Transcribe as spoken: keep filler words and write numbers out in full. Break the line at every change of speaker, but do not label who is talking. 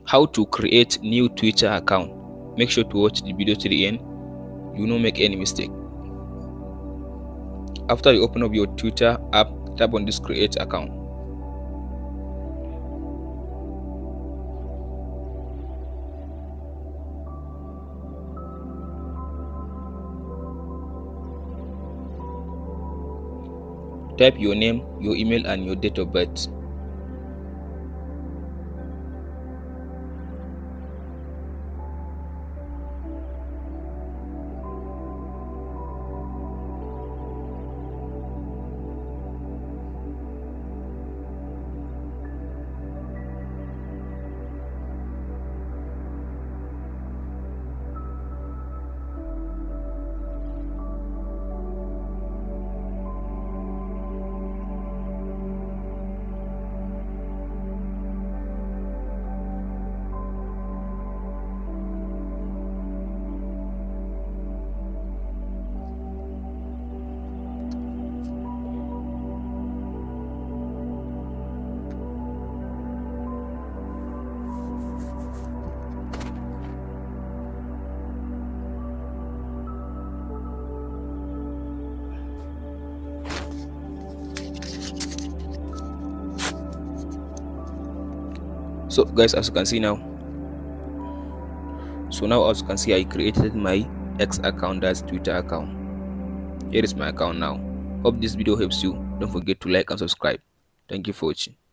How to create new Twitter account. Make sure to watch the video to the end. You will not make any mistake. After you open up your Twitter app, tap on this create account. Type your name, your email, and your date of birth. So guys, as you can see now, so now as you can see, I created my X account, that's Twitter account. Here is my account now. Hope this video helps you. Don't forget to like and subscribe. Thank you for watching.